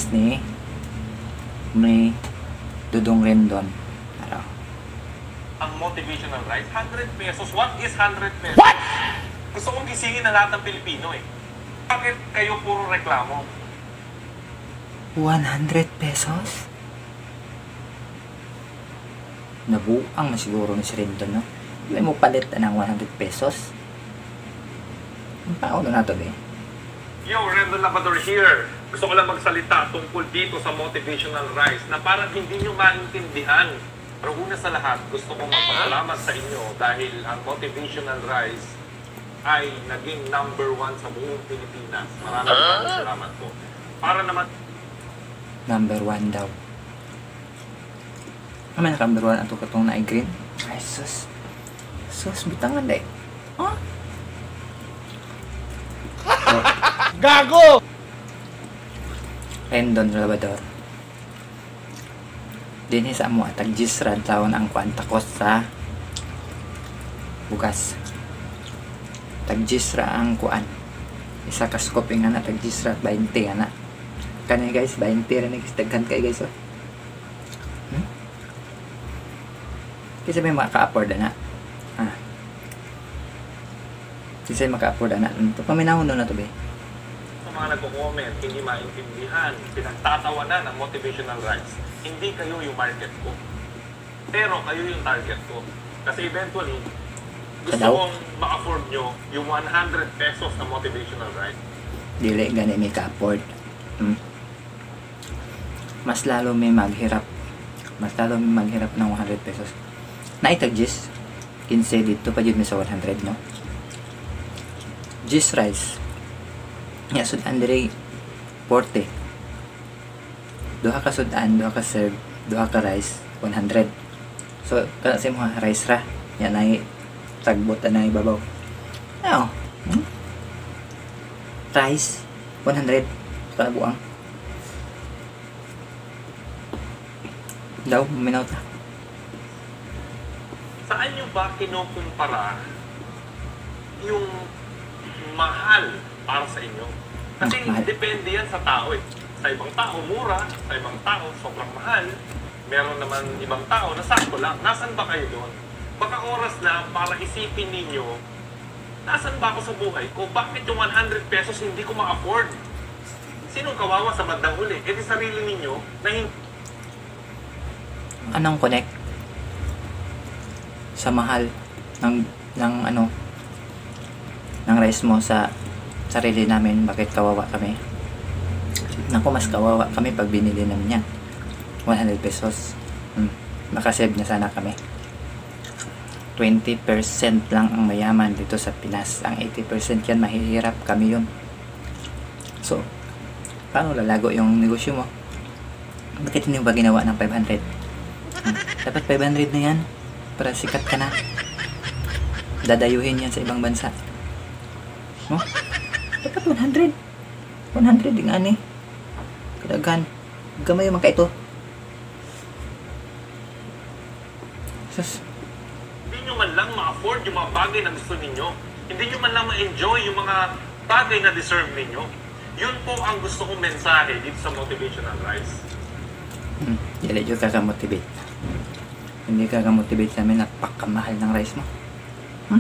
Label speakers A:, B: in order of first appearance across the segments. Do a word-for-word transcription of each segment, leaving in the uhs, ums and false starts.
A: rice ni may Dudong Rendon. Ano?
B: Ang motivational rice, one hundred pesos. What is one hundred pesos? What? Gusto kong gisingin na lahat ng Pilipino eh. Bakit kayo puro reklamo?
A: one hundred pesos? Nabuang na siguro ni si Rendon, no? Hindi mo palit ng one hundred pesos. Ang paano na ito, eh?
B: Yo, Rendon Labrador here. Gusto ko lang magsalita tungkol dito sa motivational rice na parang hindi nyo maintindihan. Pero una sa lahat, gusto kong magpasalamat sa inyo dahil ang motivational rice ay naging number one sa buong Pilipinas. Maraming maraming salamat po. Para naman...
A: Number one daw. Ano na number one? Ato katong na green? Ay, sus. Sus, bitangan dahil. Huh? Oh.
C: Gago!
A: Rendon Labrador. Din sa amo atag gisrad tawon ang kwantakos sa bugas. Tag gisra ang kuan. Isa ka scoop nga na tag gisra twenty nga na. Kani guys, twenty ra ni daghan kay guys oh. Hmm? Kasi may maka-afford na. Ah. Kasi maka-afford na. Ito paminahon na to be.
B: Mga nagko-comment, hindi maintindihan, pinagtatawanan ng motivational rice. Hindi kayo yung market ko. Pero kayo yung target ko. Kasi eventually, gusto
A: Hello?
B: kong ma-afford nyo yung one hundred pesos na motivational rice.
A: Dili gani may ka-afford. Hmm? Mas lalo may maghirap. Mas lalo may maghirap ng one hundred pesos. Naitag gis. fifteen dito pa yun sa one hundred, no? Gis rice. Ya, sudan diri forty. Duha ka sudan, duha ka serve, duha ka rice, one hundred. So, kana sa mga rice ra. Yan ay tagbot na ibabaw. Ano? Hmm? Rice, one hundred. Kana buang. Daw, minaw ta.
B: Saan nyo ba kinukumpara yung mahal para sa inyo? Kasi
A: Ah, mahal.
B: depende yan sa tao eh. Sa ibang tao, mura. Sa ibang tao, sobrang mahal. Meron naman ibang tao na sakto lang. Nasaan ba kayo doon? Baka oras na para isipin ninyo, nasaan ba ako sa buhay ko? Bakit yung one hundred pesos hindi ko ma-afford? Sinong kawawa sa bandang huli? E di sarili ninyo na hindi.
A: Anong connect sa mahal ng ng ano ng rice mo sa sarili namin? Bakit kawawa kami? Naku, mas kawawa kami pag binili namin yan one hundred pesos. hmm. Makasave na sana kami. Twenty percent lang ang mayaman dito sa Pinas. Ang eighty percent yan mahihirap, kami yun. So paano lalago yung negosyo mo? Bakit hindi ba ginawa ng five hundred? hmm. Dapat five hundred na yan para sikat ka na. Dadayuhin yan sa ibang bansa, no? Dapat one hundred. one hundred yung ani. Kadaghan. Gamay yung mga ito. Sus.
B: Hindi nyo man lang ma-afford yung mga bagay na gusto ninyo. Hindi nyo man lang ma-enjoy yung mga bagay na deserve ninyo. Yun po ang gusto kong mensahe dito sa Motivational Rice.
A: Hmm. Dili yung kaka-motivate. Hindi kaka-motivate sa amin. Napakamahal ng rice mo. Hmm?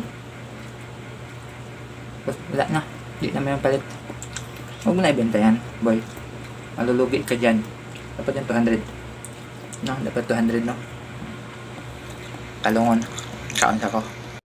A: Wala na. Hindi naman yung palit. Huwag mo na ibenta yan, boy. Malulugi ka dyan. Dapat yung two hundred. No, dapat two hundred, no? Kalungon. Kaon ako.